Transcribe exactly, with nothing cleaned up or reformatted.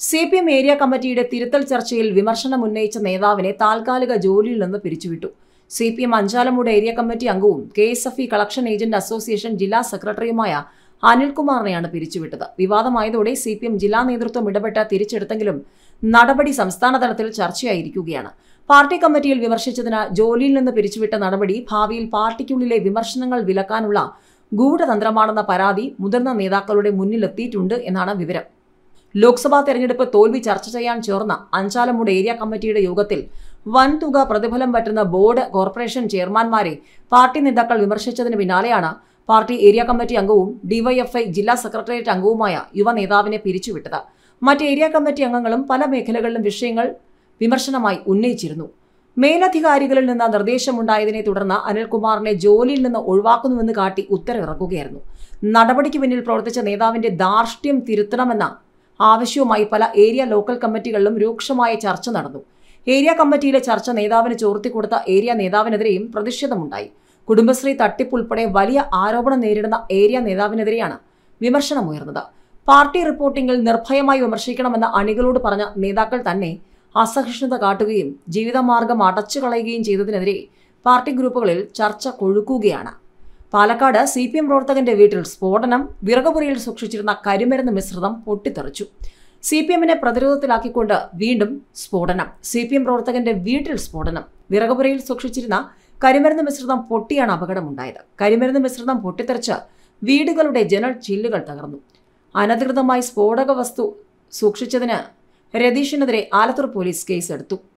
C P M area കമ്മിറ്റിയുടെ തിരുത്തൽ ചർച്ചയിൽ വിമർശനം ഉന്നയിച്ച നേതാവിനെ താൽക്കാലിക ജോലിയിൽ നിന്ന് പിരിച്ചുവിട്ടു. C P M Anchalummoodu area committee അംഗവും K S F E collection agent association ജില്ലാ സെക്രട്ടറിയുമായ അനിൽകുമാറിനെയാണ് പിരിച്ചുവിട്ടത്. വിവാദമായതോടെ സി പി എം ജില്ലാ നേതൃത്വം ഇടപെട്ട് തിരിച്ചെടുത്തെങ്കിലും നടപടി സംസ്ഥാന തലത്തിൽ ചർച്ചയായിരിക്കുകയാണ്. പാർട്ടി കമ്മിറ്റിയിൽ വിമർശിച്ചതിന് ജോലിയിൽ നിന്ന് പിരിച്ചുവിട്ട നടപടി ഭാവിയിൽ പാർട്ടിക്കുള്ളിലെ വിമർശനങ്ങൾ വിലക്കാനുള്ള ഗൂഢതന്ത്രമാണെന്ന പരാതി മുതിർന്ന നേതാക്കളുടെ മുന്നിലെത്തിയിട്ടുണ്ട് എന്നാണ് വിവരം. ലോക്സഭാ തെരഞ്ഞെടുപ്പ് തോൽവി ചർച്ച ചെയ്യാൻ ചേർന്ന അഞ്ചാലമൂട് ഏരിയ കമ്മിറ്റിയുടെ യോഗത്തിൽ വൻതുക പ്രതിഫലം പറ്റുന്ന ബോർഡ് കോർപ്പറേഷൻ ചെയർമാൻമാരെ പാർട്ടി നേതാക്കൾ വിമർശിച്ചതിന് പിന്നാലെയാണ് പാർട്ടി ഏരിയ കമ്മിറ്റി അംഗവും ഡിവൈഎഫ്ഐ ജില്ലാ സെക്രട്ടേറിയറ്റ് അംഗവുമായ യുവ നേതാവിനെ പിരിച്ചുവിട്ടത്. മറ്റ് ഏരിയ കമ്മിറ്റി അംഗങ്ങളും പല മേഖലകളിലും വിഷയങ്ങൾ വിമർശനമായി ഉന്നയിച്ചിരുന്നു. മേലധികാരികളിൽ നിന്ന് നിർദ്ദേശമുണ്ടായതിനെ തുടർന്ന് അനിൽകുമാറിനെ ജോലിയിൽ നിന്ന് ഒഴിവാക്കുന്നുവെന്ന് കാട്ടി ഉത്തരവിറക്കുകയായിരുന്നു. നടപടിക്ക് പിന്നിൽ പ്രവർത്തിച്ച നേതാവിന്റെ ധാർഷ്ട്യം തിരുത്തണമെന്ന ആവശ്യവുമായി പല ഏരിയ ലോക്കൽ കമ്മിറ്റികളിലും രൂക്ഷമായ ചർച്ച നടന്നു. ഏരിയ കമ്മിറ്റിയിലെ ചർച്ച നേതാവിന് ചോർത്തിക്കൊടുത്ത ഏരിയ നേതാവിനെതിരെയും പ്രതിഷേധമുണ്ടായി. കുടുംബശ്രീ തട്ടിപ്പുൾപ്പെടെ വലിയ ആരോപണം നേരിടുന്ന ഏരിയ നേതാവിനെതിരെയാണ് വിമർശനമുയർന്നത്. പാർട്ടി റിപ്പോർട്ടിംഗിൽ നിർഭയമായി വിമർശിക്കണമെന്ന് അണികളോട് പറഞ്ഞ നേതാക്കൾ തന്നെ അസഹിഷ്ണുത കാട്ടുകയും ജീവിതമാർഗം അടച്ചു കളയുകയും ചെയ്തതിനെതിരെ പാർട്ടി ഗ്രൂപ്പുകളിൽ ചർച്ച കൊഴുക്കുകയാണ്. പാലക്കാട് സി പി എം പ്രവർത്തകന്റെ വീട്ടിൽ സ്ഫോടനം. വിറകുപുരയിൽ സൂക്ഷിച്ചിരുന്ന കരിമരുന്ന് മിശ്രിതം പൊട്ടിത്തെറിച്ചു. സി പി എമ്മിനെ പ്രതിരോധത്തിലാക്കിക്കൊണ്ട് വീണ്ടും സ്ഫോടനം. സി പി എം പ്രവർത്തകന്റെ വീട്ടിൽ സ്ഫോടനം. വിറകുപുരയിൽ സൂക്ഷിച്ചിരുന്ന കരിമരുന്ന് മിശ്രിതം പൊട്ടിയാണ് അപകടമുണ്ടായത്. കരിമരുന്ന് മിശ്രിതം പൊട്ടിത്തെറിച്ച് വീടുകളുടെ ജനൽ ചില്ലുകൾ തകർന്നു. അനധികൃതമായി സ്ഫോടക വസ്തു സൂക്ഷിച്ചതിന് രതീഷിനെതിരെ ആലത്തൂർ പോലീസ് കേസെടുത്തു.